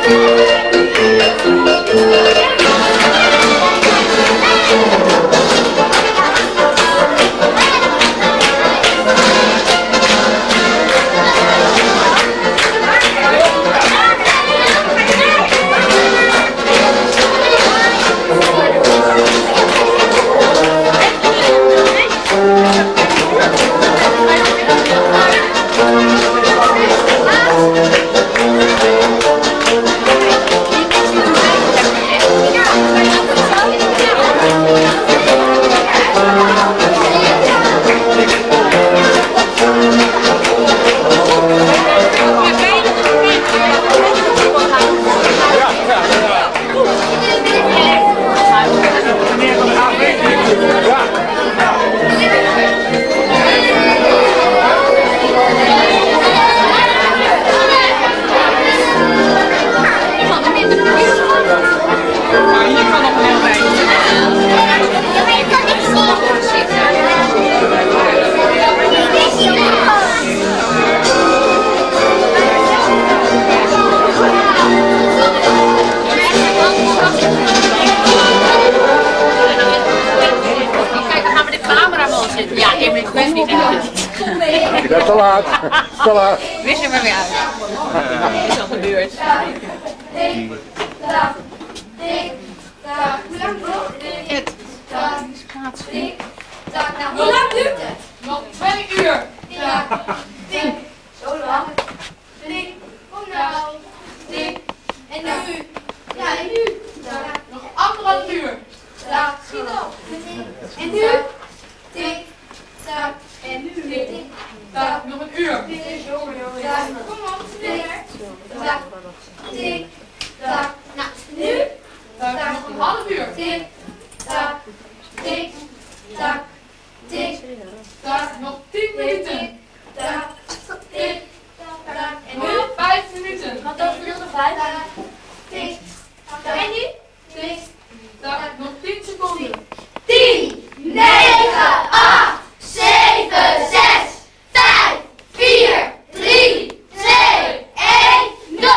Te laat. Te laat. Wist je maar weer uit. Dat is al gebeurd. Hoe lang duurt het? Hoe lang duurt het? Nog 2 uur. Tik. Zo lang. Tik. Kom nou. Tik. En nu. Ja, en nu. Nog 1,5 uur. Schiet op. En nu. Tik. Tak. En nu. Tik. Tak. Nog 1 uur. Kom op, sneller. Tak. Tik. Tak. Nou, nu. Tak. Nog 1,5 uur. Tik. Tak. Tik. Tak. Tik. Tak. Nog 10 minuten. Tak. Tik. Tak. En nu. Nog 5 minuten. Wat dat verdeeld door 5? Tik. En nu? Tik. Tak. Nog 10 seconden. 10, 9, 8, 7, 6, 5, 4, 3, 2, 1, 0.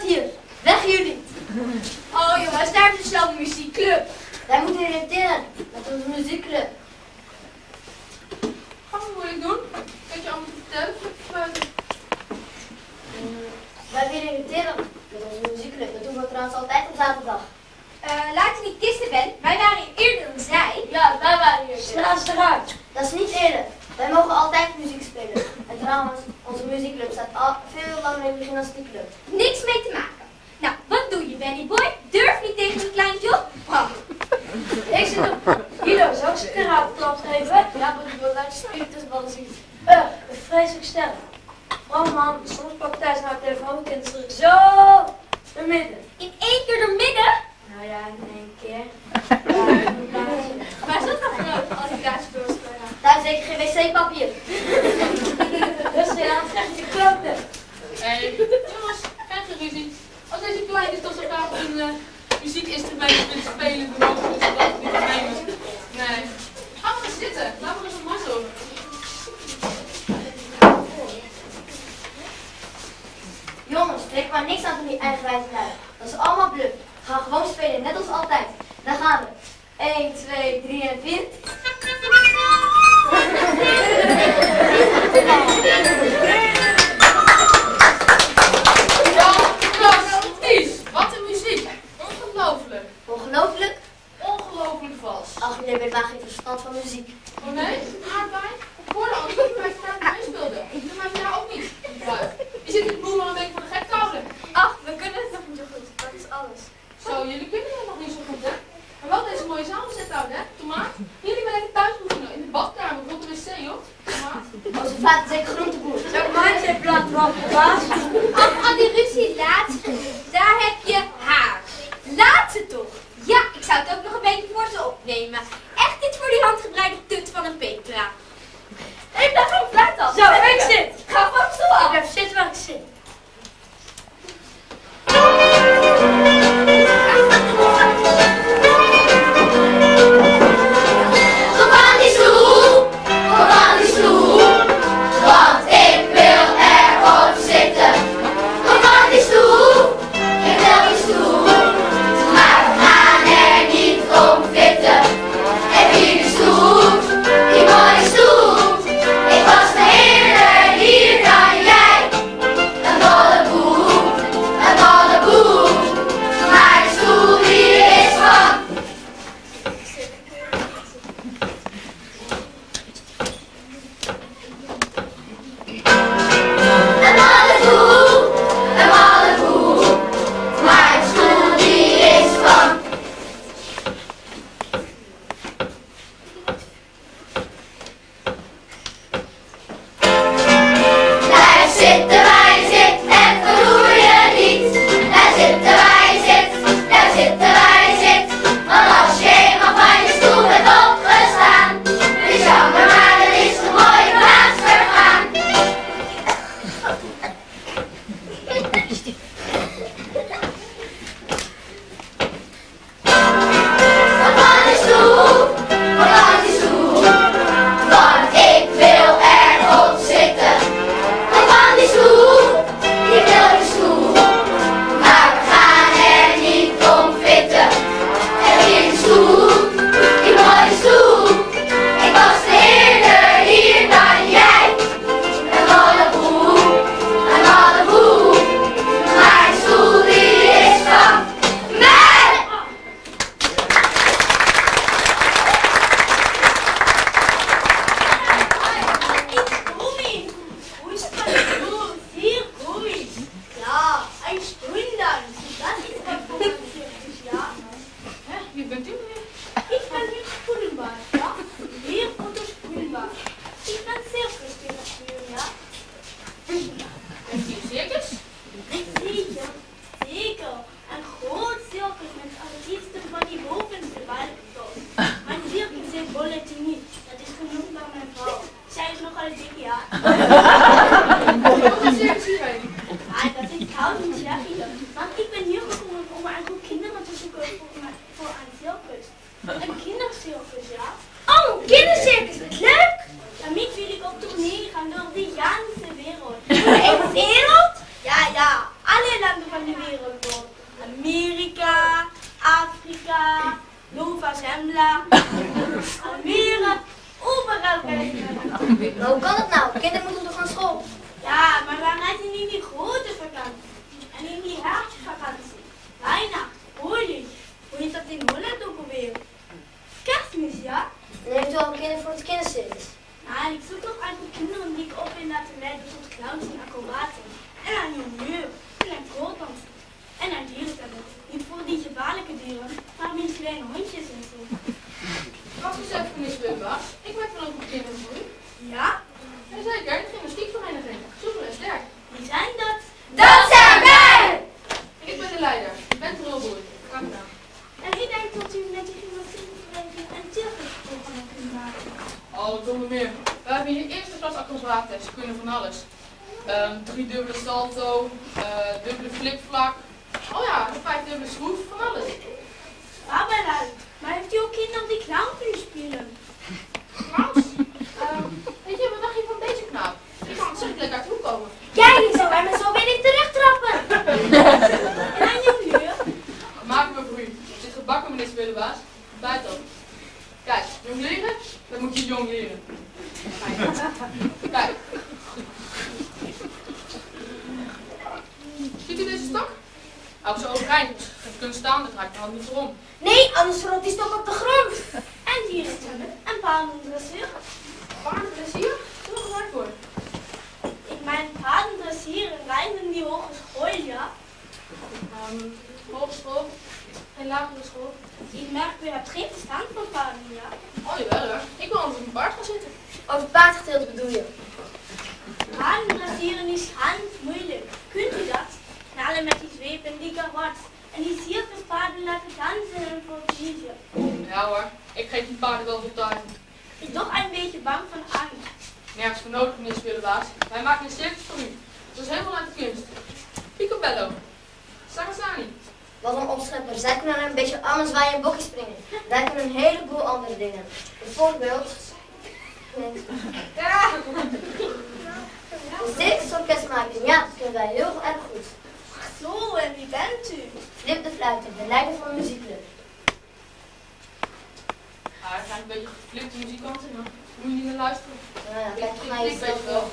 hier. Weg jullie. Oh jongens, daar is zo'n muziekclub. Wij moeten irriteren met onze muziekclub. Ga maar moeilijk doen. Kan je allemaal vertellen? Wij willen irriteren met onze muziekclub. Dat doen we trouwens altijd op zaterdag. Laat je niet kisten, Ben. Wij waren hier eerder dan zij. Ja, wij waren hier. Sla ze eruit. Dat is niet eerder. Wij mogen altijd muziek spelen. En trouwens, onze muziekclub staat al veel langer in de gymnastiekclub. Niks mee te maken. Nou, wat doe je, Benny Boy? Durf niet tegen een kleintje op? Ik zit op. Hilo, zou ik ze een karateklap geven? Ja, maar die wil uit de spiritusballen zien. Vreselijk sterk. Oh man, soms pak ik thuis naar de telefoon en druk zo door midden. In één keer door midden? Nou ja, in één keer. Waar is dat dan voor nodig als ik daar zo door zou gaan? Daar is zeker geen wc-papier. Rustig aan, trek je kloten. Hey, jongens, geen ruzie. Als deze kleine tot elkaar op een muziekinstrument willen spelen, dan mogen we dat niet nemen. Nee. Ga maar eens zitten. Laat maar eens een mazzel. Jongens, trek maar niks aan van die eigenwijze lui. Dat is allemaal bluff. Ga gewoon spelen, net als altijd. Daar gaan we. 1, 2, 3 en 4. Fantastisch! Wat een muziek! Ongelooflijk! Ongelooflijk? Ongelooflijk vals. Ach, jullie hebben maar geen verstand van muziek. Oh nee? Aardbei? Ik hoorde al dat jullie bij het meespeelde. Doe mij daar ook niet. Je zit in het boel al een beetje van de gek houden. Ach, we kunnen het nog niet zo goed. Dat is alles. Zo, jullie kunnen het nog niet zo goed, hè? Maar wel deze mooie samenzet houden, hè? Tomaat. Jullie maar lekker thuis oefenen. In de badkamer, rond de wc, joh. Tomaat. Onze vader is zeker groenteboer. Zo'n maatje heeft laten wachten, baas. Ach, al die ruzie laatste. Daar heb je haar. Laat ze toch. Ja, ik zou het ook nog een beetje voor ze opnemen. Echt niet voor die handgebreide tut van een Petra. Ik blijf gewoon fluit dan. Zo, ik zit. Ga van zo Ik af. blijf zitten waar ik zit. Kom aan die stoel, want ik wil erop zitten. Canada, Almere, overal kijken. Maar hoe kan het nou? Kinderen moeten toch naar school? Ja, maar wij reizen in die grote vakantie. En in die herfstvakantie. Weihnacht, Frühling. Hoe heet dat in Holland ook alweer? Kerstmis, ja? En heeft u al kinderen voor het kindercircus? Nou, ik zoek nog eigenlijk kinderen die ik op wil laten leiden tot clowns en acrobaten. En aan humeur. En aan kooldansen. En aan dierentuinen. Niet voor die gevaarlijke dieren, maar met kleine hondjes en zo. Wacht eens even, meneer Speelbaas. Ik maak van ook een kinderen voor u. Ja? Jazeker, de gymnastiekvereniging. Soepel en sterk. Wie zijn dat? Dat zijn wij! Ik ben de leider. Ik ben de rolboer. Dank u wel. En wie denkt dat u met die gymnastiekvereniging een circusprogramma kunt maken? Oh, zonder meer. We hebben hier eerste klas acrobaten. Ze kunnen van alles. 3 dubbele salto, dubbele flipvlak. Oh ja, 5 dubbele schroef, van alles. Ah, wel uit. Maar heeft u ook kinderen die clown kunnen spelen? Klaus? Weet je, wat dacht je van deze knaap? Die kan ontzettend uit de hoek komen. Kijk eens zo, en zo wil ik terugtrappen. En aan jongeren? Dat maken we voor u. Het zit gebakken, meneer Speelbaas. Buiten op. Kijk, jong leren, dat moet je jong leren. Kijk. Ziet u deze stok? Hou zo overeind. Je kunt staan, dat raakt de hand niet erom. Nee, anders rolt die stok op de grond. En dierentuinen en paardendressuur. Paardenplezier? Doe er maar voor. Ik mijn paardendressuur en rijden in die hogeschool, ja. Hogeschool, geen lagere school. Ik merk, u hebt geen verstand van paarden, ja. Oh jawel hoor, ik wil anders op een paard gaan zitten. Over het paardgedeelte bedoel je? Paardendressieren is ganz moeilijk. Kunt u dat? Knallen met die zweep en die karwats. En die circuspaarden laten dansen en verkiezen. Ja hoor, ik geef die paarden wel veel tijd. Ik ben toch een beetje bang van angst. Nergens voor nodig, meneer Speelbaas. Wij maken een circus voor u. Dat is helemaal uit de kunst. Picobello. Sarasani. Wat een opschepper. Zij kunnen een beetje armen zwaaien en bokjes springen. Wij kunnen een heleboel andere dingen. Bijvoorbeeld... Nee. Een circusorkest maken. Ja, dat kunnen wij heel erg goed. Zo, en wie bent u? Flip de Fluiter, de leider van de muziekclub. Ja, er zijn een beetje geflipte muzikanten, maar moet je niet naar luisteren. Nou ja, kijk toch naar jezelf wel.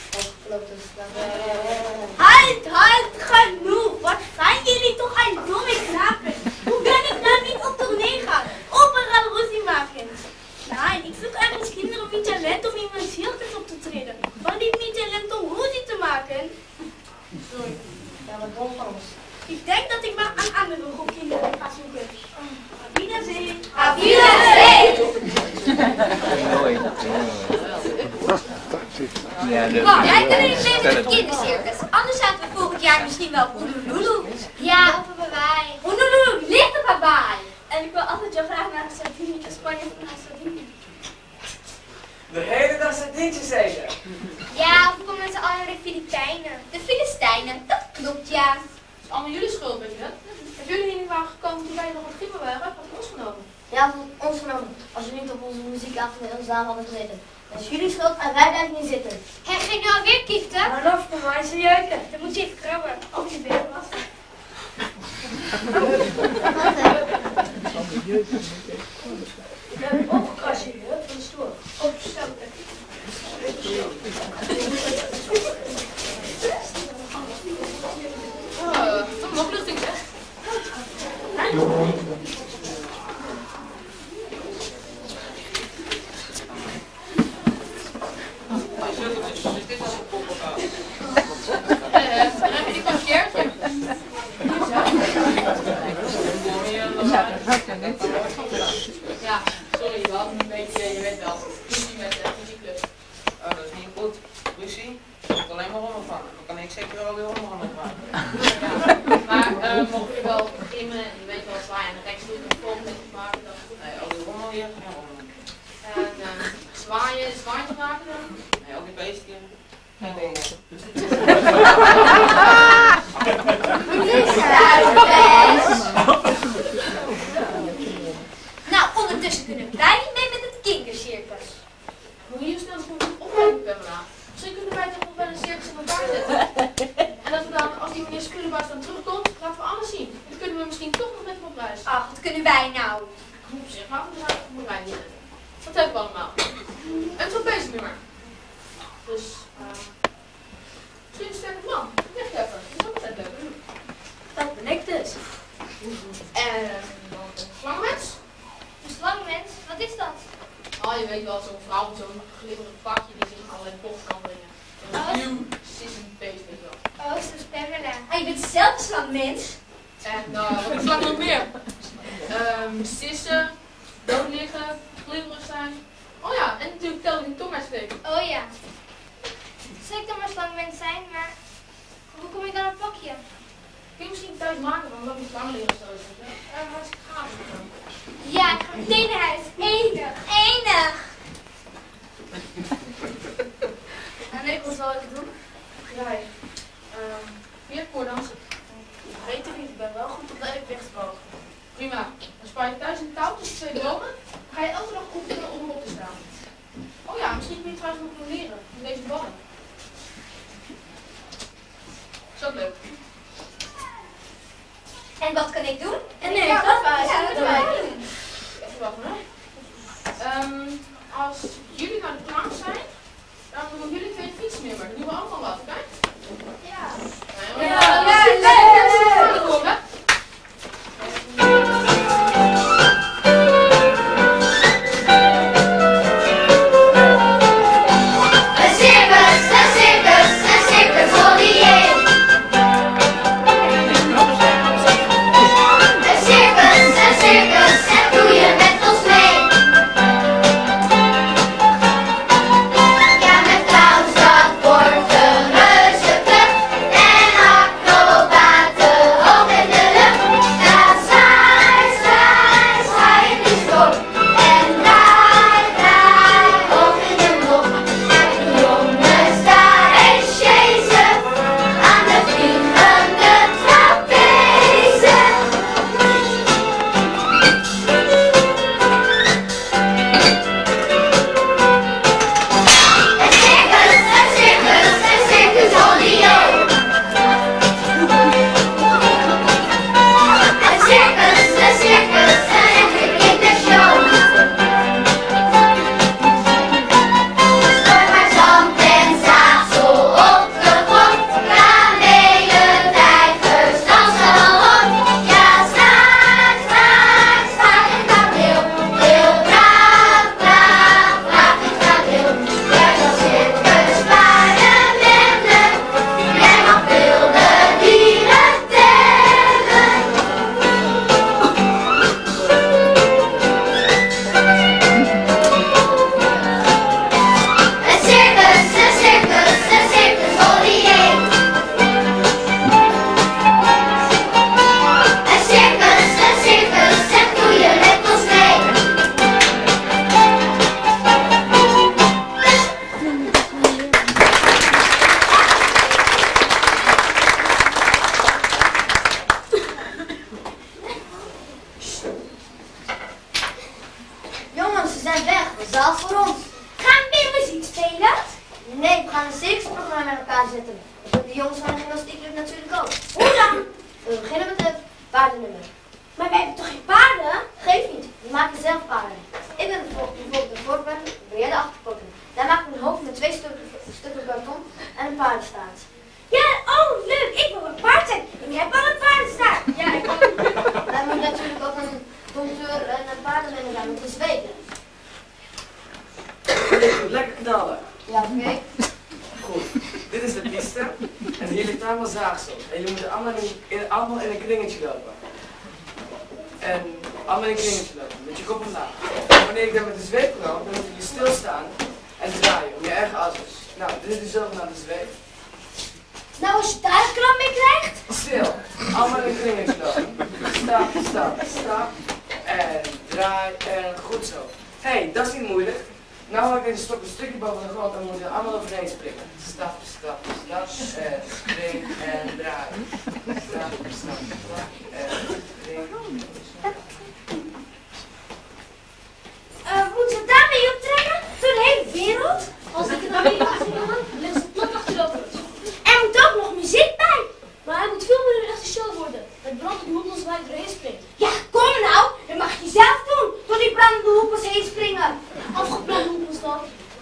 Halt, genoeg! Wat zijn jullie toch een domme knapen? Hoe kan ik nou niet op tournee gaan? Overal ruzie maken. Nee, ik zoek ergens kinderen met talent om in mijn circus op te treden. Maar niet met talent om ruzie te maken. Sorry. Ja, wat dom van ons. Ik denk dat ik maar een andere groep kinderen ga zoeken. Auf Wiedersehen! Auf Wiedersehen! Jij kunt niet mee met het kindercircus. Anders zaten we volgend jaar misschien wel op Honolulu. Ja, of Hawaii. Honolulu ligt op Hawaii. En ik wil altijd zo graag naar Sardinië, Spanje of naar Sardinië. De hele dag sardientjes eten. Ja, of we komen met z'n allen naar de Filipijnen. De Filistijnen, dat klopt ja. Het is allemaal jullie schuld, weet je dat? Als jullie hier niet waren gekomen toen wij nog wat giemen waren, had het ons genomen. Ja, voor ons genomen. Als we niet op onze muziekavond in onze zaal hadden gezeten. Dat is jullie schuld en wij blijven niet zitten. Hé, ging nou alweer kiften? Maar dan voor mij is jeuken. Dan moet je even krabben. Of je beter was. We hebben opgekrast hier, van de stoel. Opstoten. Toch een opluchting zeg. Dan heb je die concierge. Ja, sorry, we hadden een beetje, je weet wel, ruzie met de muziekclub. Oh, dat is niet goed. Ruzie? Ik heb alleen maar rommel van. Dan kan ik zeker wel weer rommel mee maken. Ja, maar mocht je wel gimmen en je weet wel zwaaien en de rekstoel en volgende maken, dan is goed. Nee, al die rommel hier, geen rommel. En zwaaien maken dan? Nee, al die beesten. Geen rommel. Nou, ondertussen kunnen wij niet mee met het kindercircus. Hoe hier snel goed opleiden, Pamela. Misschien kunnen wij toch nog wel een circus in elkaar zetten. En dat we dan, als die meneer Skullebaas dan terugkomt, laten we alles zien. Dan kunnen we misschien toch nog met hem op reis. Ach, wat kunnen wij nou? Kom op zich, laten we weet wel, zo'n vrouw met zo'n glibberig pakje die zich in allerlei potten kan brengen. Een nieuw sissenbeest, weet je wel. Oh, zo is Pamela. Ah, je bent zelf een slangmens. En wat is er nog meer? Sissen, dood liggen, glibberig zijn. Oh ja, en natuurlijk telkens die tong uitsteken. Oh ja. Zou ik dan maar slangmens zijn, maar hoe kom ik dan een pakje? Kun je misschien thuis maken van welke slang liggen zo? Hartstikke gaaf. Ja, ik ga meteen naar huis. Enig. Enig. En ik, wat zal ik doen? Jij, weer koordansen. Weet ik niet, ik ben wel goed op de evenwichtsboog. Prima. Dan spaar je thuis een touw tussen twee bomen. Ga je elke dag oefenen om erop te staan. Oh ja, misschien kun je trouwens nog leren met deze ballen. Is dat leuk? En wat kan ik doen? En nee, dat was ja, het. dat wij doen. Even wachten hè. Als jullie naar de klant zijn, dan doen jullie 2 fietsnummer. Dan doen we allemaal wat, oké? Ja. Jongens, ze zijn weg. De zaal is voor ons. Gaan we weer muziek spelen? Nee, we gaan een circusprogramma met elkaar zetten. De jongens van de gymnastiekclub natuurlijk ook. Hoe dan? We beginnen met het paardennummer. Maar wij hebben toch geen paarden? Geef niet, we maken zelf paarden. Ik ben bijvoorbeeld de voorpen, ben jij de achterpoten. Daar maak ik een hoofd met 2 stukken karton en een paardenstaart. Ja, oh leuk. Ik wil een paard zijn. Ik heb al een paardenstaart. Ja, ik kan. Daar moet natuurlijk ook een conducteur en een paardenrenner zijn met de zwepen. Lekker knallen. Ja, oké. Goed, dit is de piste en hier ligt allemaal zaagsel. En jullie moeten allemaal in een kringetje lopen. En allemaal in een kringetje lopen, met je kop omlaag. En wanneer ik dan met de zweep kom, dan moet je stilstaan en draaien om je eigen asses. Nou, dit is de zogenaamde zweep. Nou, als je daar een kramp mee krijgt. Stil, allemaal in een kringetje lopen. Stap, stap, stap. En draai en goed zo. Hé, dat is niet moeilijk. Nou haal ik deze stok een stukje boven de grond en moeten we allemaal overheen springen. Stap, stap, stap en spring en draai. Stap, stap, stap en spring. Moeten we daarmee optrekken? Door de hele wereld? Als ik het dan niet laat zien, dan ligt ze plat achterover. Er moet ook nog muziek bij. Maar hij moet veel meer een echte show worden. Met brandende hoepels waar ik doorheen spring. Ja, kom nou. Dat mag je zelf doen. Door die brandende hoepels heen springen. Afgebrande hoepels dan.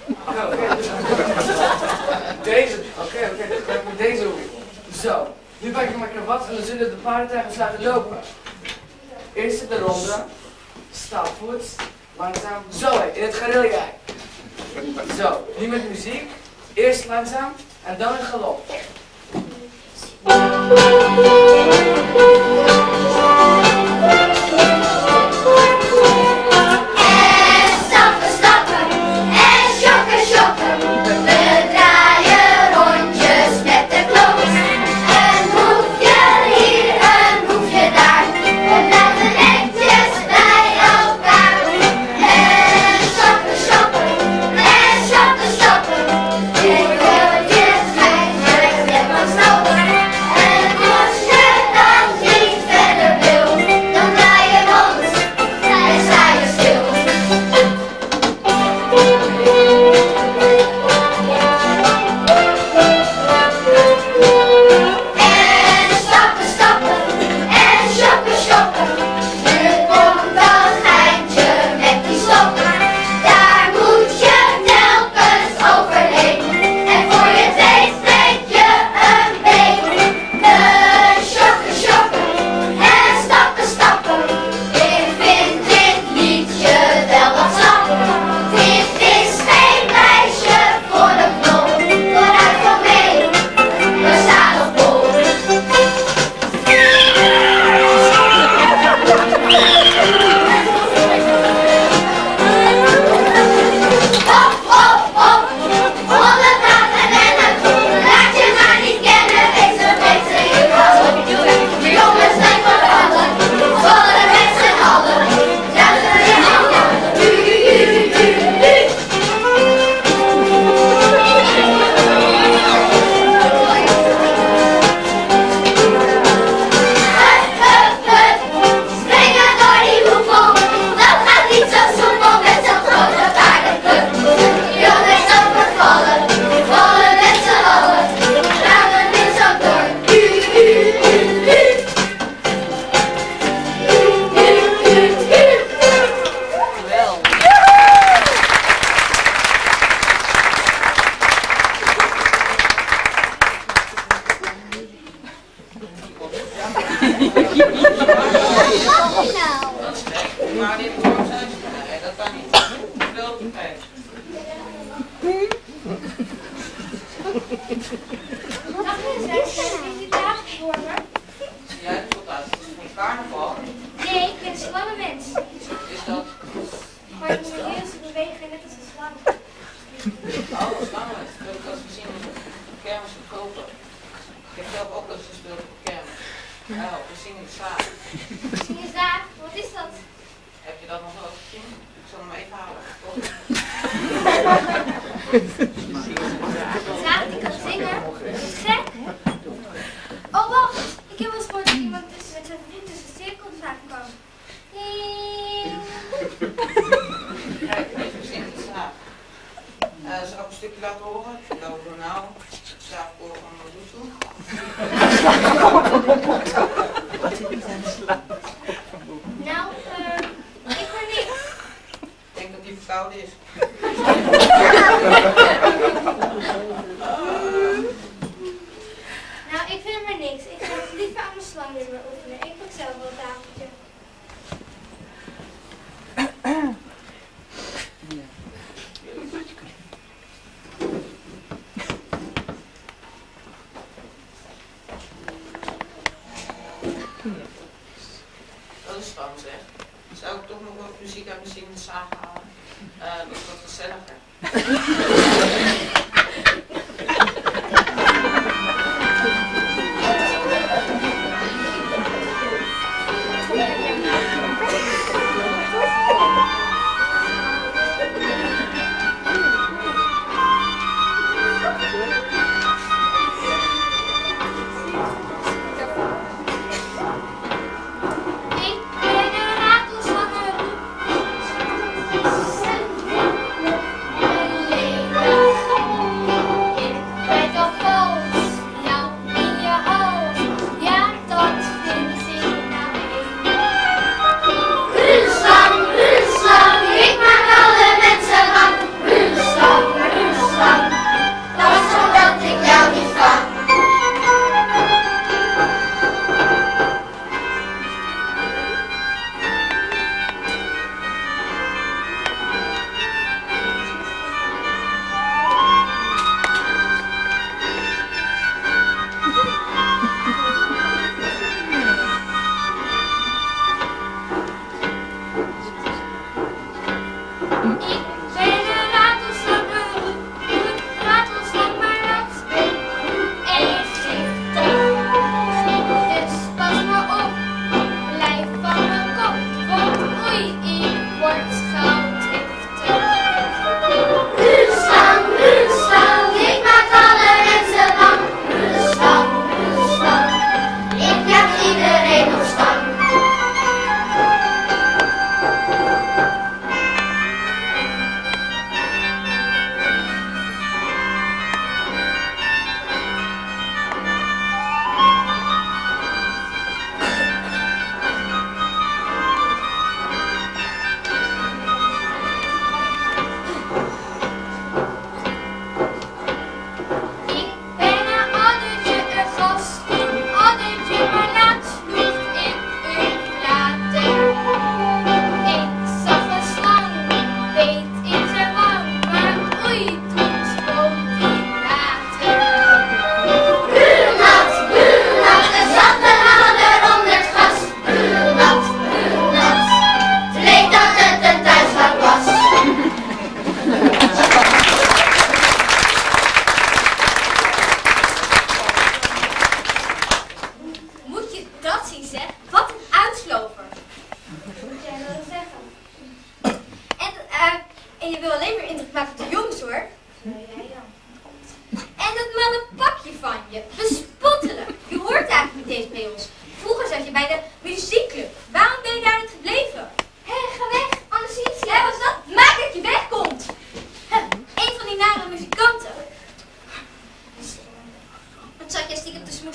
Deze, oké, dan ga ik met deze hoek. Zo, nu pak ik mijn kravat en dan zullen de paardentijgers laten lopen. Eerst de ronde, stapvoet, langzaam, zo hé, in het gareel jij. Zo, nu met muziek. Eerst langzaam en dan een galop. Maar dit is gewoon zijn. Nee, dat kan niet. Veel te tijd. Dag meneer, zijn jullie daar geworden? Zie jij het tot uit? Het is geen carnaval. Nee, ik ben een slangenmens. Is dat? Maar ik moet heel veel bewegen, net als een slang. Oh, slangen. Dat heb ik al eens gezien op de kermis verkopen. Ik heb zelf ook al eens gespeeld op de kermis. Oh, we zien het samen. Misschien is daar, wat is dat? Heb je dat nog wel gezien? Ik zal hem even halen. Zagen die kan zingen? Dat is gek. Oh, wacht. Ik heb wel eens gehoord dat iemand met zijn voet tussen cirkels aan kan. Kijk, even zien het samen. Zal ik een stukje laten horen? Lopen we nou. Slaapkoor van Mobutu. Nou, ik hoor niks. Ik denk dat die verkouden is. Nou, ik vind maar niks. Ik ga het liever aan de slang weer oefenen. Ik pak zelf wel een tafeltje. Dat is spannend zeg. Zou ik toch nog wat muziek uit mijn zingende zagen halen? Dat is wat gezelliger. Ik ben een ratelslangen.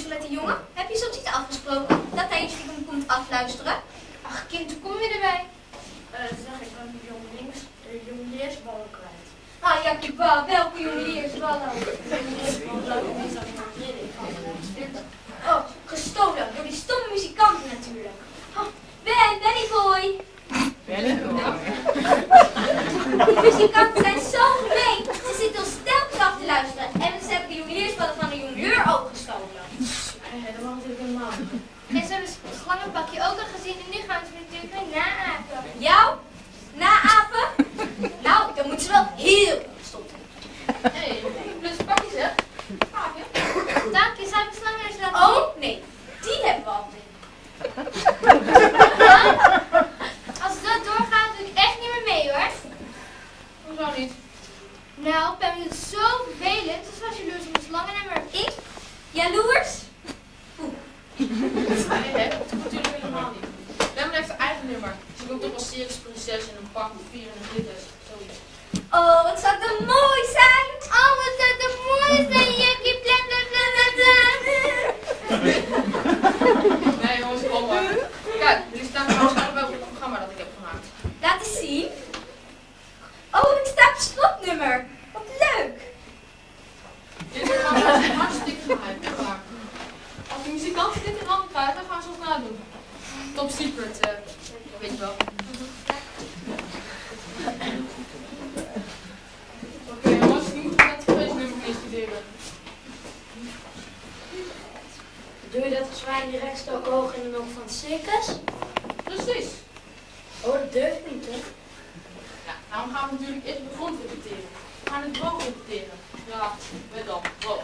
luisteren met de jongen? Heb je soms iets afgesproken dat hij je stiekem komt afluisteren? Ach kind, hoe kom je erbij? Zeg ik aan de jongeleersballen kwijt. Ah ja, kiba, welke jongeleersballen? Oh, gestolen door die stomme muzikanten natuurlijk. Oh, Benny boy. Die muzikanten zijn zo gemeen. Ze zitten ons telkens af te luisteren. En ze hebben de jongeleersballen van de jongleur ook gestolen. Dat mag natuurlijk helemaal niet. En ze hebben het slangenpakje ook al gezien en nu gaan ze natuurlijk weer naapen. Jou? Naapen? Nou, dan moeten ze wel heel stoppen. Hé, plus pakjes hè? Paapje. Dank je, zou ik de slangen eens laten zien? Oh, nee. Die hebben we al. Als het zo doorgaat, doe ik echt niet meer mee hoor. Hoezo niet? Nou, Pam doet het zo vervelend, dus was jaloers op de slangenhammer. Ik? Jaloers? Nee, hè? Dat is natuurlijk helemaal niet. Lemon heeft haar eigen nummer. Ze komt toch als circusprinses in een pak met 400 glitters. Zoiets. Oh, wat zou dat mooi zijn? Oh, wat zou dat mooi zijn, Jackie, bla bla bla bla bla. Nee jongens, kom maar. Kijk, jullie staan trouwens allebei op het programma dat ik heb gemaakt. Laat eens zien. Oh, het staat op slotnummer. Wat leuk. Dit is gewoon hartstikke geheim, echt waar. Als de muzikanten dit in handen krijgen, dan gaan ze ons nadoen. Top secret, weet je wel. Oké jongens, nu moeten we het feestnummer instuderen. Doe je dat gezwijn direct zo hoog in de melk van het circus? Precies. Oh, dat durft niet, hè? Ja, daarom gaan we natuurlijk eerst op de grond repeteren. We gaan het droog repeteren. Ja, weet dan, droog.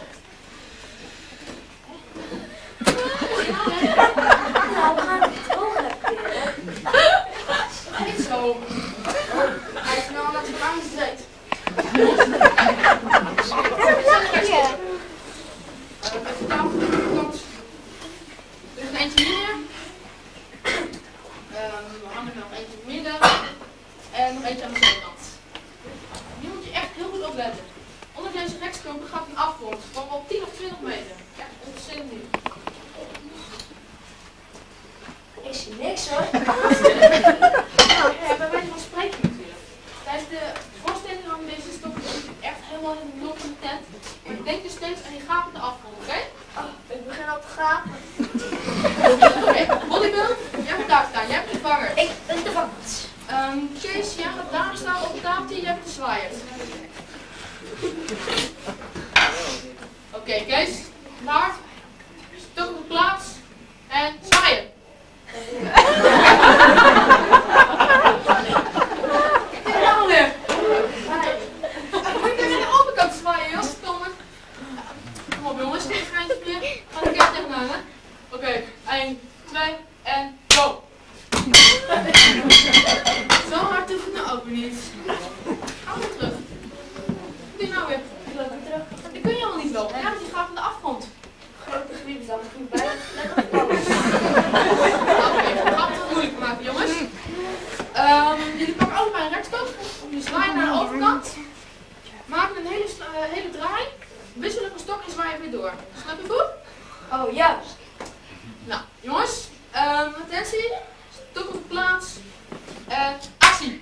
Nou, we gaan het droog repeteren. Niet zo. Hij is nou net lang gezet. Even tafel op de kant. Er is een eentje hier. We hangen er nog eentje in het midden. En nog eentje aan de zijkant. Nu moet je echt heel goed opletten. Onder deze rekstronken gaat een afgrond van wel 10 of 20 meter. Echt ontzettend diep. Ik zie niks hoor. Ja, bij wijze van spreken natuurlijk. Tijdens de voorstelling hangen deze stokken echt helemaal in de loop van de tent. Maar denk dus steeds aan die gapende afgrond, oké? Oh, ik begin al te gaan. Oké, Volleybal, jij moet daar staan, jij bent de vanger. Ik ben de vangers. Kees, jij gaat daar staan op de tafel, jij bent de zwaaier. Oké, Kees, klaar. Stok op de plaats en zwaaien. Ik doe het nou weer. Moet je naar de overkant zwaaien, joh, stomme. Kom op jongens, geen geintje meer. Ga de keer tegenaan, hè. Oké, 1, 2 en go. Zo hard hoeft het nou ook weer niet. Ga weer terug. Wat doe je nou weer? Ik loop weer terug. Dan kun je helemaal niet lopen. Ja, want die gaat van de afgrond. Grote griep, dan moet ik bij. Lekker vallen. Oké, we gaan het wat moeilijker maken, jongens. Jullie pakken allebei een rekstok. Jullie zwaaien naar de overkant. Maken een hele draai. Wisselen van stok en zwaaien weer door. Snap je goed? Oh, juist. Nou, jongens. Attentie. Stok op de plaats. En actie.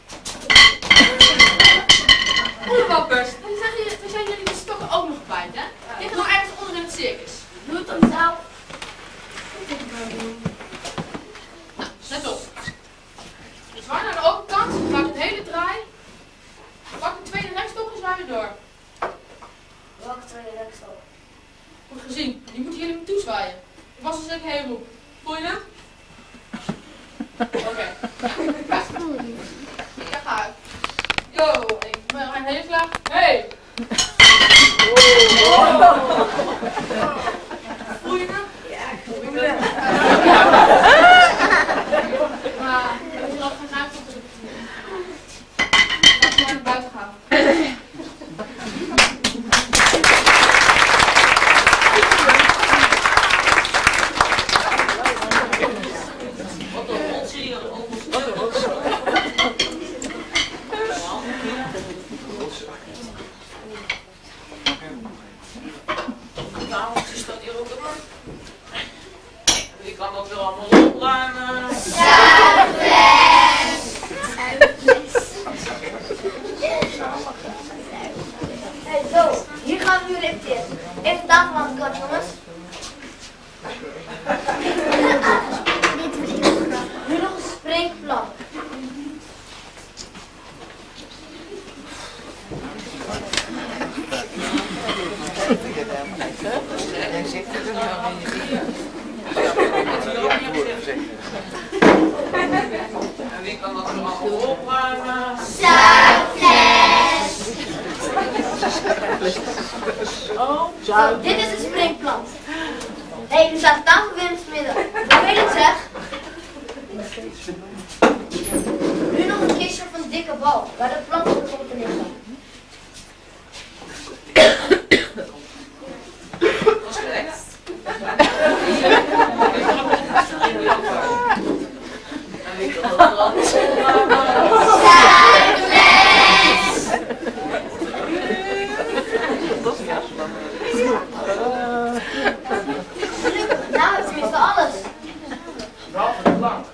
Onderwappers. Dan zijn jullie de stokken ook nog kwijt, hè? Die liggen nog ergens onder in het circus. Doe het dan zelf. Nou, let op. Zwaai naar de overkant, maak een hele draai. Pak de tweede rekstok en zwaai weer door. Welke tweede rekstok? Goed gezien, die moeten jullie me toezwaaien. Ik was dus even heen roep. Voel je dat? Oké. Ja, ga ik. Yo, ik ben een hele slag. Hey! Voel je dat? Ja, ik voel me. Maar heb je nog geen ruimte op te doen? Laten we maar naar buiten gaan. Wat een rotzie, de tafeltje staat hier ook op. allemaal opruimen. Hey, zo, hier gaan we nu repeteren. Even de tafel aan de kant, jongens. Nu nog een springplan. Jij zit er wel in. En wie kan dat zo allemaal opruimen? Zo, dit is het springplan. Hé, nu staat de tafel weer in het midden. Hoe weet het zeg? Nu nog een kistje van een dikke bal, waar de planten op moeten liggen. Dat is correct. En wie kan dat allemaal opruimen? Nou, het is alles. Behalve de plank.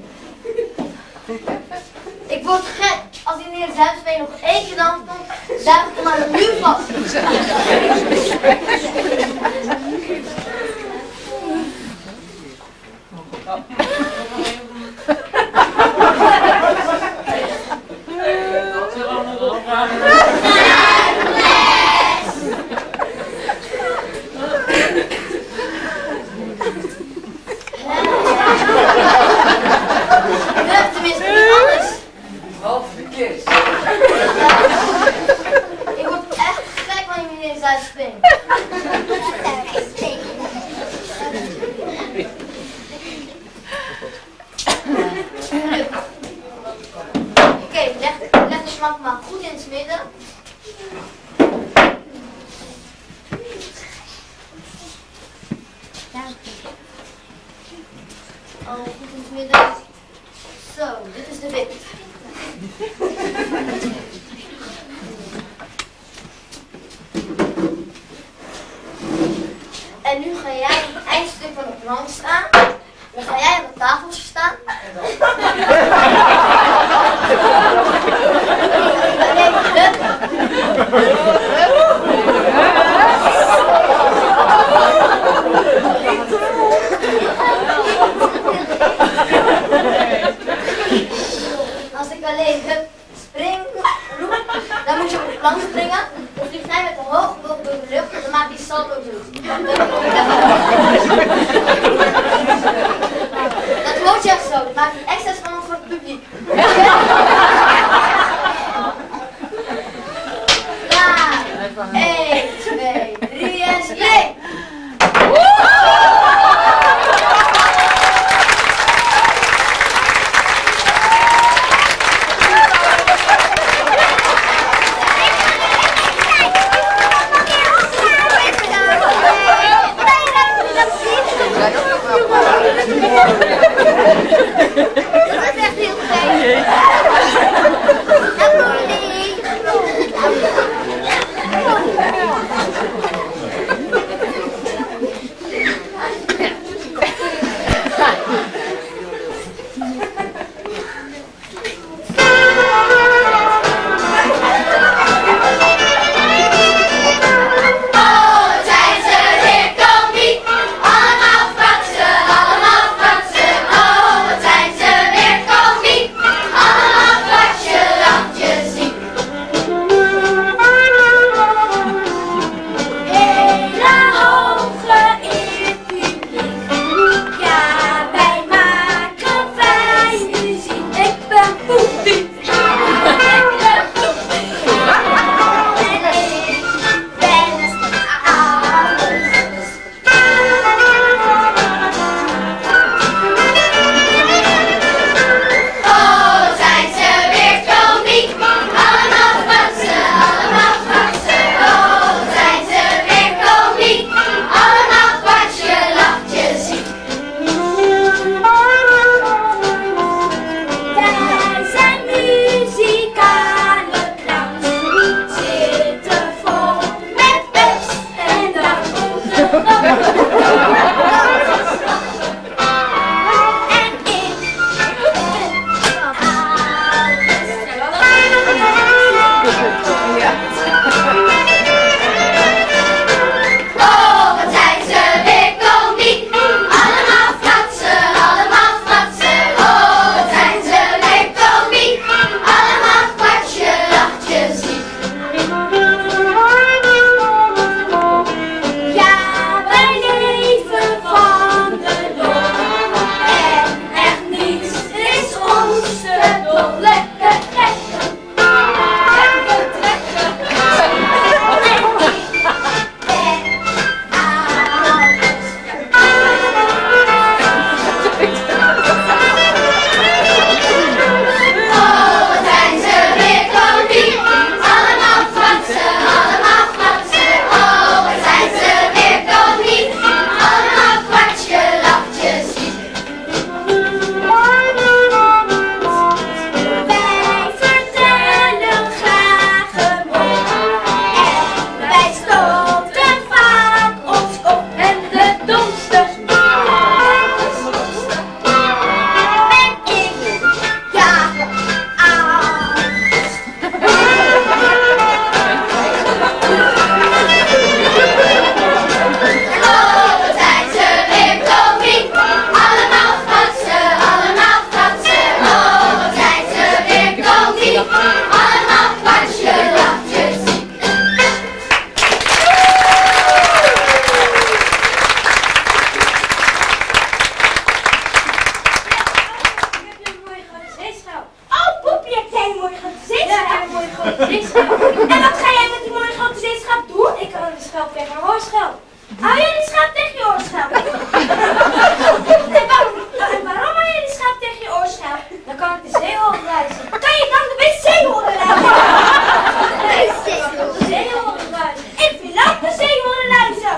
Ik word gek als die meneer Zuidsveen nog één keer dan komt, duik ik hem aan de muur vast. Dat er allemaal opruimen. Tenminste, niet alles. Behalve de kist. Ik word echt gek van die meneer Zuidsveen. Oké, leg de plank maar goed in het midden. Oh, goed in het midden. Zo, dit is de wit. En nu ga jij op het eindstuk van de plank staan. Dan ga jij op de tafel staan. Als ik alleen hup spring roep, dan moet je op de plank springen. Of vlieg jij met de hoog boven door de lucht en dan maak je salto doet. Dat hoort je echt zo, dat maakt het extra spannend voor het publiek. Klaar! 1, 2, 3 en spring! Dat is echt heel fijn. Oh, wat zijn ze En wat ga jij met die mooie grote zeeschap doen? Ik kan een schelp tegen een hoorschelp. Hou jij die schaap tegen je oorschelp? En waarom hou jij die schaap tegen je oorschelp? Dan kan ik de zee horen luisteren. Kan je dan de wc horen luisteren? De zee horen luisteren. Ik wil ook de zee horen luisteren.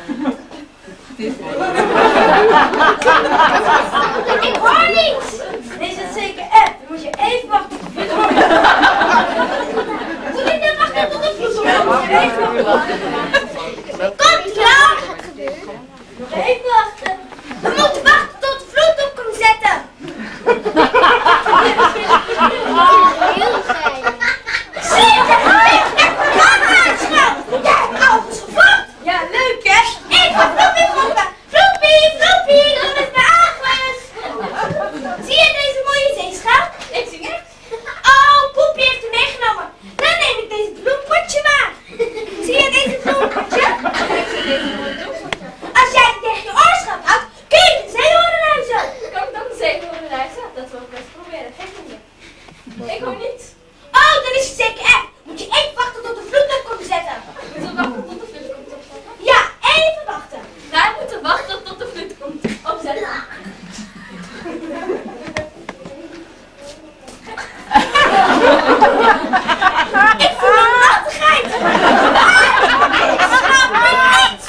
Ik hoor niets. Is het zeker echt? Dan moet je even wachten tot de vloed opkomt. Moet ik dan wachten tot de vloed opkomt? Even wachten. Komt ja! Nog even wachten. We moeten wachten tot de vloed op komt zetten. Zie je de camera ja, alles gevoerd. Ja, leuk hè? Ik ga Floppy vonden. Floppy, kom eens bij Agnes. Zie je deze mooie zeeschap? Ik zie niks. Oh, Poepie heeft hem meegenomen. Dan neem ik deze bloempotje maar. Zie je deze bloempotje? Als jij het tegen je oorschap houdt, kun je de zee horen luisteren. Kan ik dan de zee horen luisteren? Dat wil ik best proberen. Geef me niet. Ik hoor niets. Oh, dan is het zeker echt. Moet je even wachten tot de vloed op komt zetten. Moeten we wachten tot de vloed komt opzetten? Ja, even wachten. Wij moeten wachten tot de vloed komt opzetten. Ik voel een nachtigheid. Ik snap niets.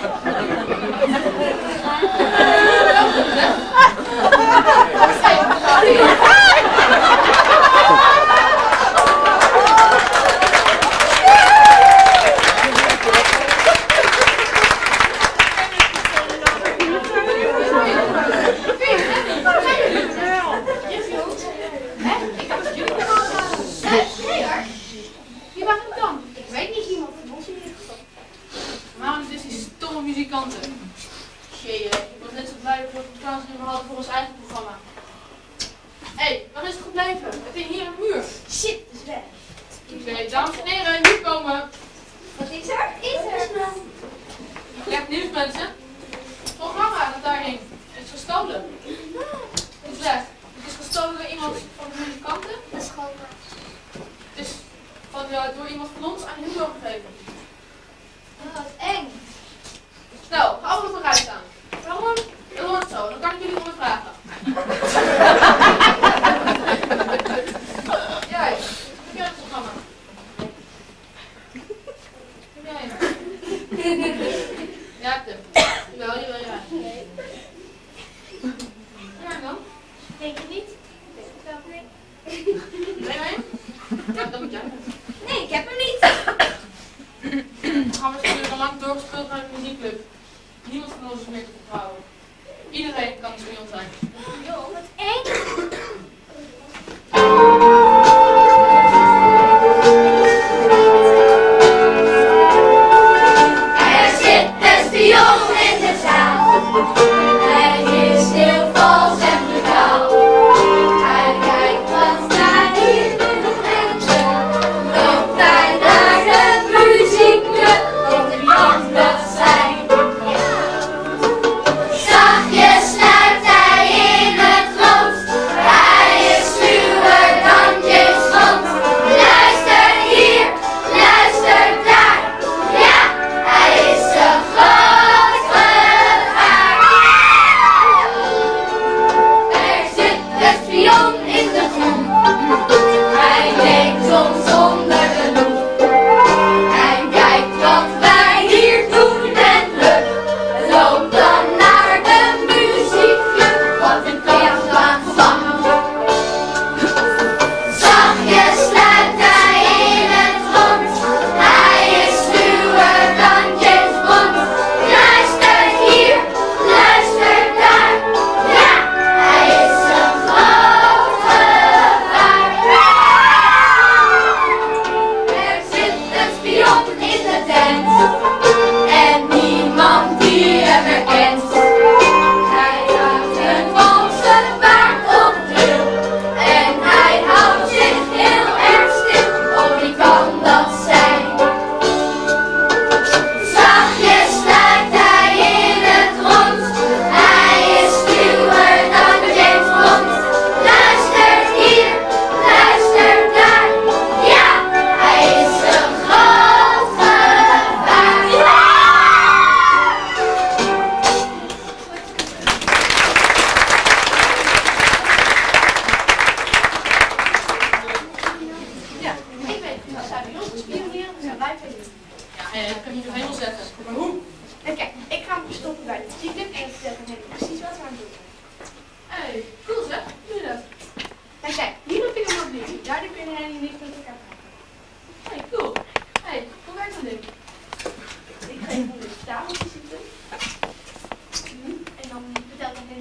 Nee hoor. Wie waren het dan? Ik weet niet, iemand van ons in ieder geval. Waarom dus die stomme muzikanten? Jee, ik was net zo blij dat we het vakantienummer hadden voor ons eigen programma. Hé, waar is het gebleven? Het is hier een muur. Shit, het is weg. Oké, dames en heren, hier komen. Wat is er? Slecht nieuws mensen. Het programma dat daar hing is gestolen. Het is weg. Het is gestolen door iemand van de muzikanten. Dat is gewoon. Het is door iemand van ons aan Hugo gegeven. Oh, wat eng. Snel, ga allemaal vooruit staan. Waarom? Dat hoort zo, dan kan ik jullie ondervragen. Jij, heb jij het programma? Heb jij hem? Ja, Tim. Jawel, ja. Nee. Ja, dan? Denk je niet? Nee. Ben jij hem? Ja, dan moet jij. Nee, ik heb hem niet. Dan gaan we natuurlijk al lang doorgespeeld naar de muziekclub. Niemand van ons is meer te vertrouwen. Iedereen kan spion zijn. Joh, wat eng. Er zit een spion in de zaal. Hij is heel vals en brutaal. Hij kijkt wat naar hier mensen. Loopt hij naar de muziekclub om iemand dat zijn. Zachtjes sluit hij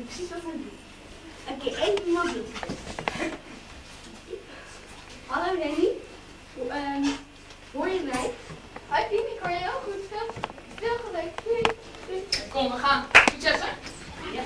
precies wat we doen. Oké, even mobiel. Hallo Lenny. Hoor je mij? Hoi Pien, ik hoor je heel goed. Veel geluk. Doei. Kom, we gaan. Succes hè? Ja.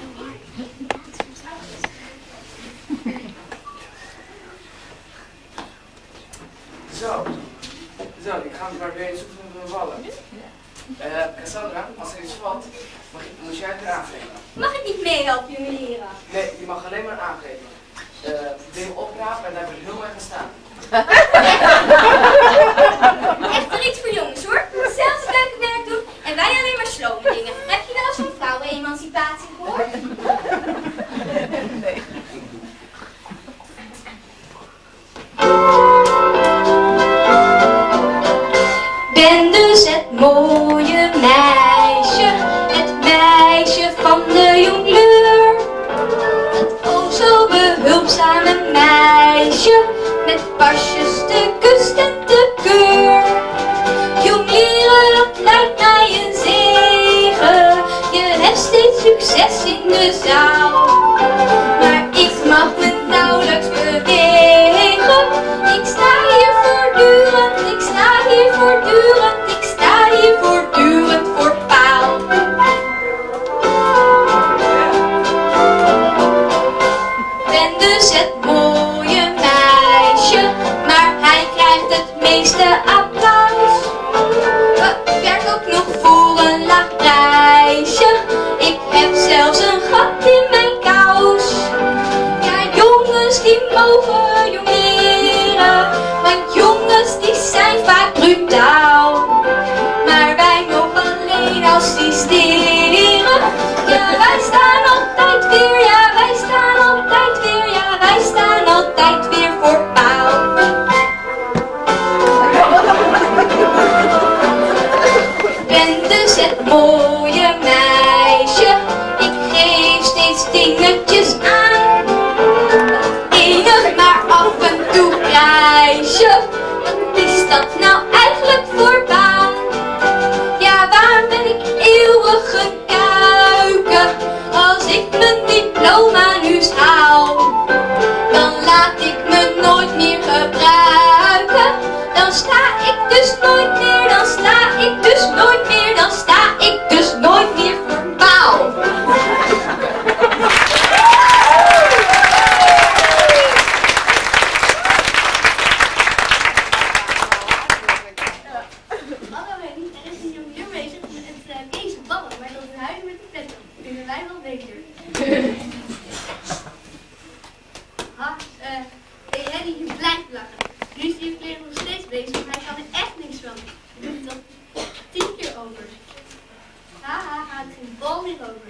Zo, ik ga maar weer eens oefenen met mijn ballen. Cassandra, als er iets valt, moet jij het weer aangeven. Mag ik niet meehelpen, jonge leraar? Nee, je mag alleen maar aangeven. Dingen oprapen en daar wil ik heel erg gaan staan. Echt er iets voor jongens hoor. Zelf het leuke werk doen en wij alleen maar slome dingen. Heb je wel eens van vrouwenemancipatie gehoord? Nee. Ben dus het mooie meisje, het meisje van de jongleur. Het o zo behulpzame meisje, met pasjes de kust en de keur. Jong leren, dat lijkt mij een zegen, je hebt steeds succes in de zaal. Maar ik mag me nauwelijks bewegen, ik sta hier voortdurend, ik sta hier voortdurend, ik sta hier voortdurend voor paal. Ben dus het mooie meisje, maar hij krijgt het meeste applaus. Ik werk ook nog voor een laag prijsje, ik heb zelfs een gat in mijn kous. Ja, jongens die mogen jong leren, want jongens die zijn vaak brutaal. Maar wij nog alleen assisteren, ja wij staan altijd weer, ja wij staan altijd weer, ja wij staan altijd weer voor paal. Ben dus het mooie meisje, ik geef steeds dingetjes aan. Enig maar af en toe prijsje, wat is dat nou eigenlijk voor baan? Ja, waar ben ik eeuwig een kuiken, als ik mijn diploma nu haal? Dan laat ik me nooit meer gebruiken, dan sta ik dus nooit meer, dan sta ik dus nooit meer, dan sta ik dus nooit meer voor paal. Hallo Henny, er is een jongen bezig met het lezen ballen, maar dat is huis met de pet op. Vinden wij wel beter. Hey Henny, je blijft lachen. Nu is die leraar nog steeds bezig, maar hij kan er echt niks van. Je doet dat 10 keer over. Haha, het geen bal meer over.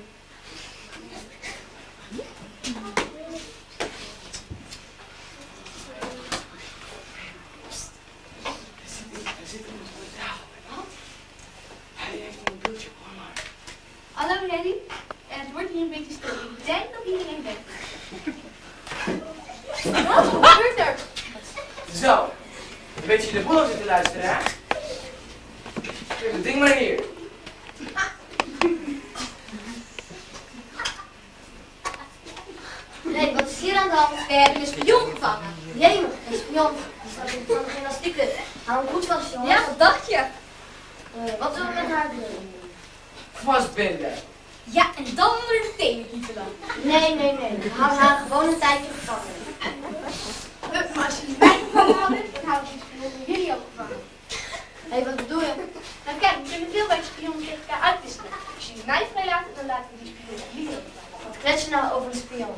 Hij zit in de tafel. Wat? Hij heeft een mobieltje, hoor maar. Hallo Henny, het wordt hier een beetje stil. Ik denk dat iedereen weg is. Wat gebeurt er? Zo, een beetje de boel zitten luisteren, hè? Geef het ding maar hier. Nee, wat is hier aan de hand? We hebben een spion gevangen. Jemig, een spion. Die staat in van de gymnastieken. Hou hem goed vast, jongens. Ja, wat dacht je? Wat zullen we met haar doen? Vastbinden. Ja, en dan onder de tenen kietelen. Nee. We houden haar gewoon een tijdje gevangen. Maar als jullie mij gevangen houden, dan houden die spionnen jullie ook gevangen. Hé, wat bedoel je? Nou kijk, we kunnen veel bij de spionnen tegen elkaar uitwisselen. Als jullie mij vrijlaten, dan laten we die spionnen jullie ook vrij. Wat klets je nou over de spion?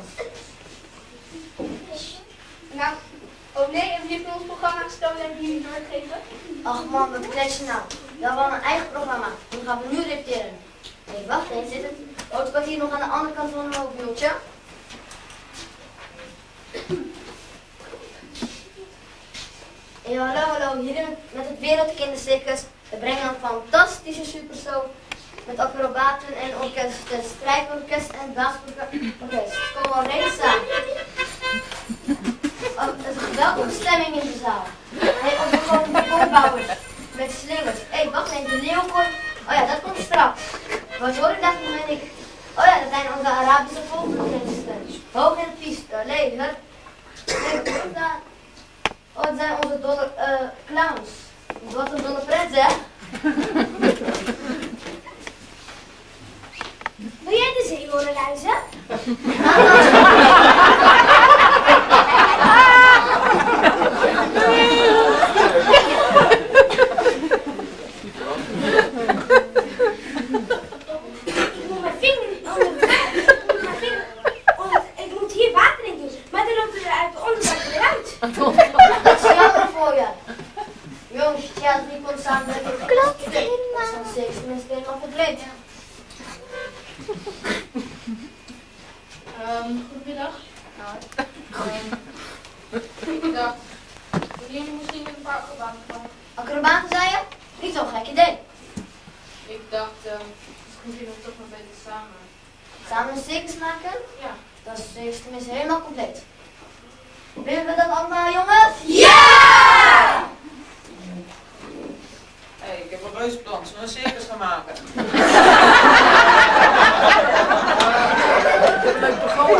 Nou, oh nee, en wie heeft ons programma gestolen en jullie doorgegeven? Ach man, wat klets je nou? We hebben al een eigen programma. Dat gaan we nu repeteren. Hé, wacht eens, zit het autokwartier nog aan de andere kant van een mobieltje? Hey, hallo, hier met het Wereldkindercircus. We brengen een fantastische supershow met acrobaten en orkesten, strijkorkest en blaasorkest. Kom al reden staan. Oh, er is een geweldige stemming in de zaal. Hey, onze kombouwers met slingers. Hé, wacht even, de leeuwkooi. Oh ja, dat komt straks. Wat hoor ik daarvan ben ik? Oh ja, dat zijn onze Arabische volksliederen. Hoog in het piste, leger. Oh, het zijn onze dolle clowns. Wat een dolle pret, hè? Wil jij de zee horen reizen? Ik moet hier water in doen, maar dan loopt er uit de onderkant eruit. Dat is jammer voor je. Jongens, ja, als die kon samenwerken. Klopt helemaal. Dat is dan 6 mensen helemaal compleet. Goedemiddag. Ik dacht, willen jullie misschien met een paar acrobaten komen? Acrobaten, zei je? Niet zo'n gek idee. Ik dacht, misschien kunnen we toch maar beter samen. Samen een circus maken? Ja. Dat is tenminste helemaal compleet. Willen we dat allemaal, jongens? Ja! Hé, ik heb een reusplan. Zullen we een circus gaan maken? Leuk programma.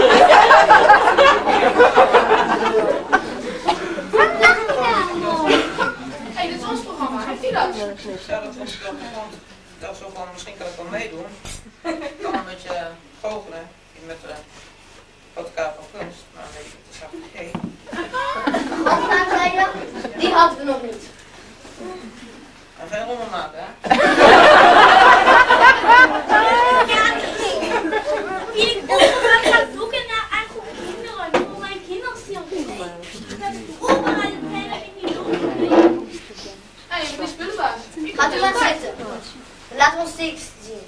Hé, dit is ons programma. Heeft u dat? Ja, dat was ik wel gewoon. Ik dacht zo van, misschien kan ik wel meedoen. Ik kan een beetje goochelen. Met de fotograaf van kunst. Maar een beetje te zacht gegeven. Godnaam, zei je? Die hadden we nog niet. En geen rommel maken, hè? Ik overal gaan zoeken naar eigen kinderen. Voor mijn kinderen zien. Dat is overal het zijn dat ik niet doe. Hé, je bent die spullenbaas. Gaat u maar zitten. Laten we ons circus zien.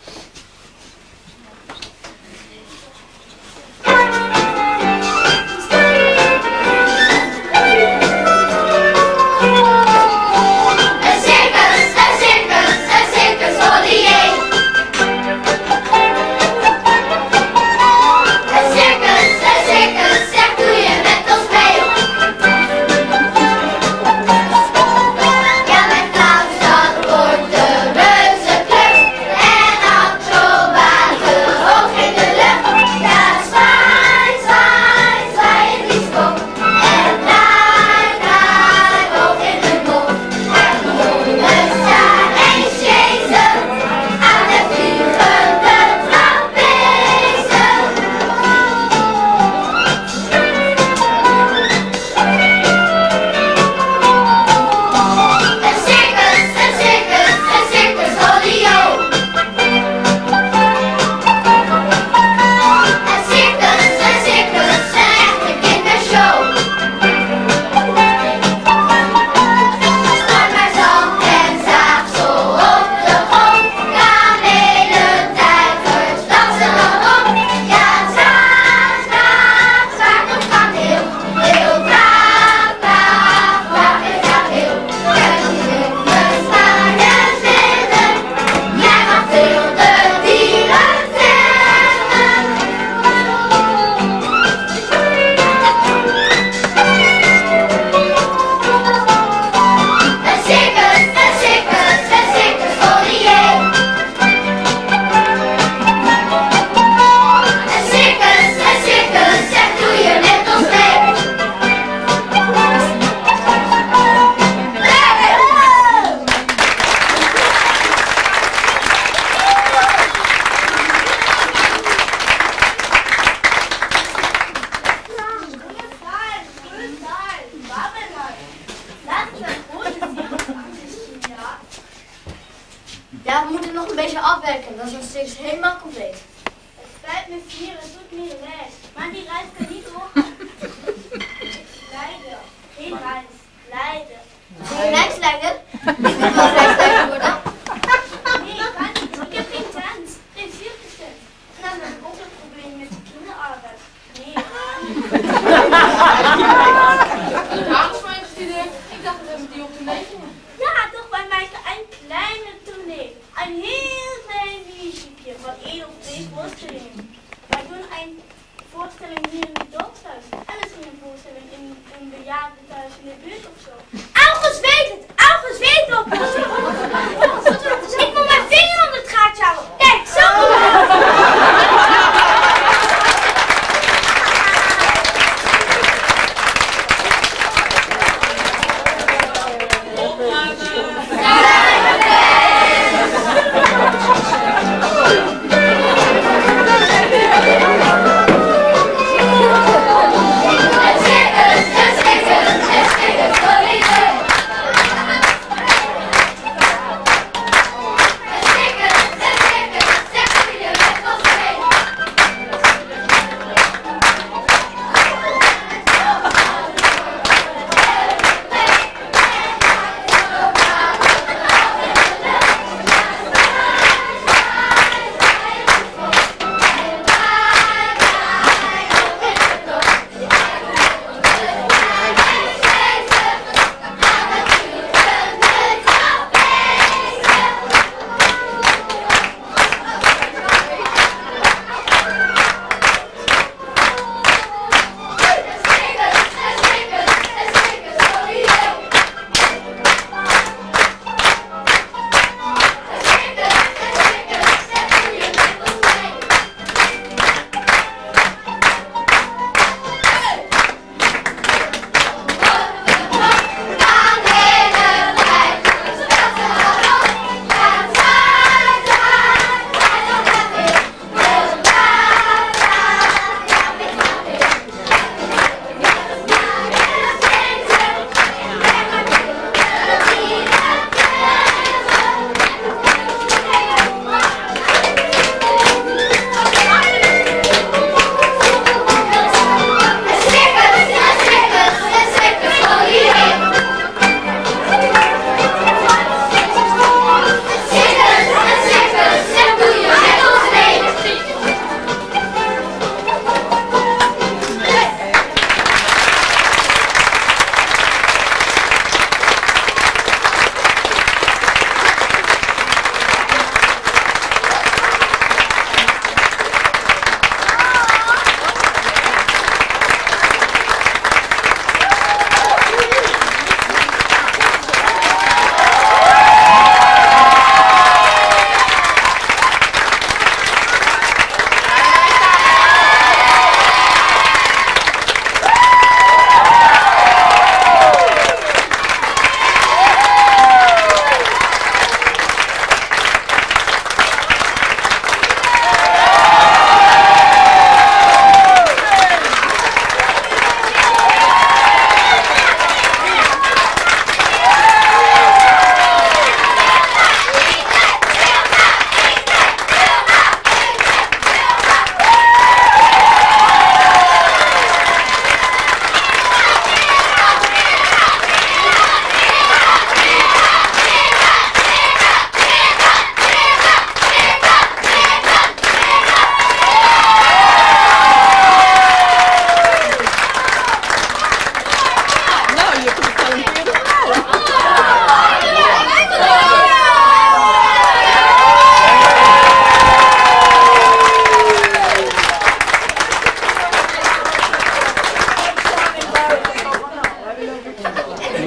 Ja, we moeten nog een beetje afwerken. Dat is nog steeds helemaal compleet. Het spijt me 4, het doet meer reis. Maar die reis kan niet doorgaan. Leiden. Geen reis. Leiden. Geen reisleider? Ik wil wel reisleider worden. Nee, ik kan niet. Ik heb geen tent. Geen circus tent. En dan heb ik ook een probleem met de kinderarbeid. Nee, ik kan niet. Waarom is mijn gestudeerd? Ik dacht dat we die op de gingen. Ja, toch, wij maken een kleine tournee. Een heel klein muziekje van 1 of 2 voorstellingen. Wij doen een voorstelling hier in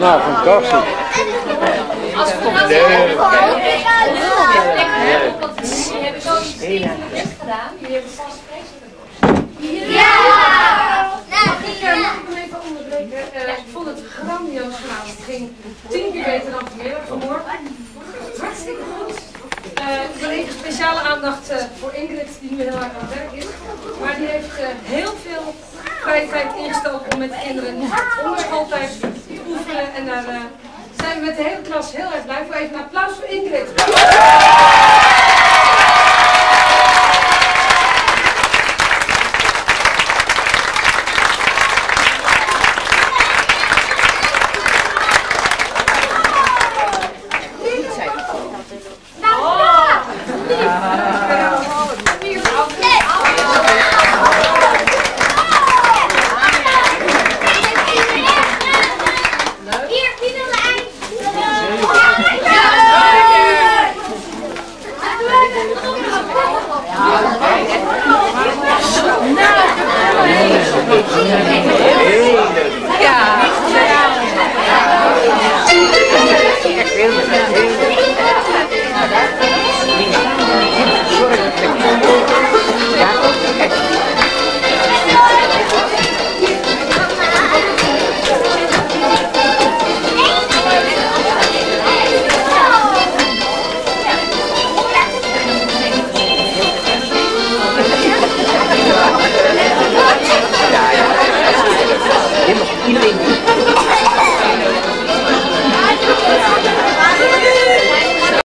Nou, fantastisch. Als we dat jullie hebben zo iets best gedaan. Jullie hebben vast vreselijk. Ja! Ik hem even onderbreken. Ik vond het grandioos gedaan. Het ging 10 keer beter dan vanmiddag, vanmorgen. Hartstikke goed. Ik wil even speciale aandacht voor Ingrid, die nu heel erg aan het werk is. Maar die heeft heel veel vrije tijd ingestoken om met de kinderen onder schooltijd te oefenen. En daar zijn we met de hele klas heel erg blij voor. Even een applaus voor Ingrid.